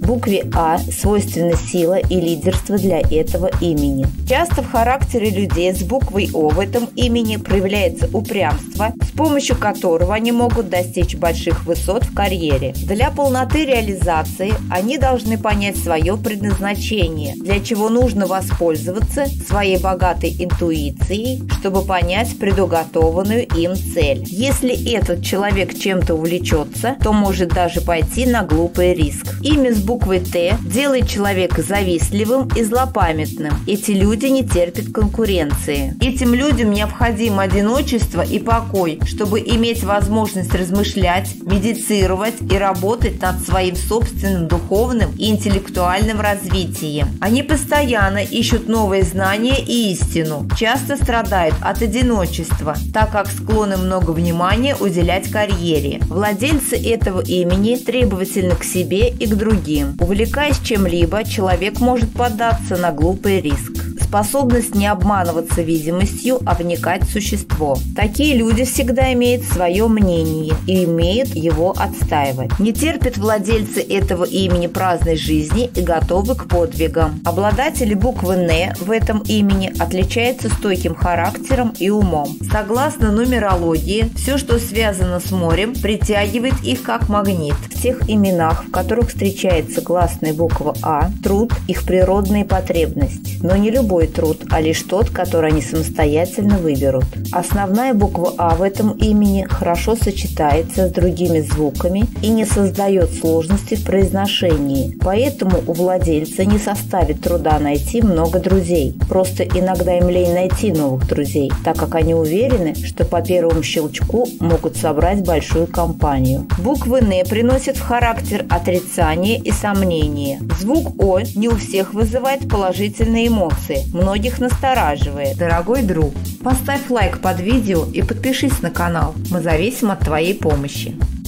Букве А свойственна сила и лидерство для этого имени. Часто в характере людей с буквой О в этом имени проявляется упрямство, с помощью которого они могут достичь больших высот в карьере. Для полноты реализации они должны понять свое предназначение, для чего нужно воспользоваться своей богатой интуицией, чтобы понять предуготованную им цель. Если этот человек чем-то увлечется, то может даже пойти на глупый риск. Имя с буквой Т делает человека завистливым и злопамятным. Эти люди не терпят конкуренции. Этим людям необходимо одиночество и покой, чтобы иметь возможность размышлять, медитировать и работать над своим собственным духовным и интеллектуальным развитием. Они постоянно ищут новые знания и истину, часто страдают от одиночества, так как склонны много внимания уделять карьере. Владельцы этого имени требовательны к себе и к другим. Увлекаясь чем-либо, человек может поддаться на глупый риск. Способность не обманываться видимостью, а вникать в существо. Такие люди всегда имеют свое мнение и умеют его отстаивать. Не терпят владельцы этого имени праздной жизни и готовы к подвигам. Обладатели буквы Н в этом имени отличаются стойким характером и умом. Согласно нумерологии, все, что связано с морем, притягивает их как магнит. В тех именах, в которых встречается гласная буква А, труд – их природная потребность. Но не любой труд, а лишь тот, который они самостоятельно выберут. Основная буква А в этом имени хорошо сочетается с другими звуками и не создает сложности в произношении. Поэтому у владельца не составит труда найти много друзей. Просто иногда им лень найти новых друзей, так как они уверены, что по первому щелчку могут собрать большую компанию. Буквы Н приносят в характер отрицание и сомнение. Звук О не у всех вызывает положительные эмоции, многих настораживает. Дорогой друг, поставь лайк под видео и подпишись на канал. Мы зависим от твоей помощи.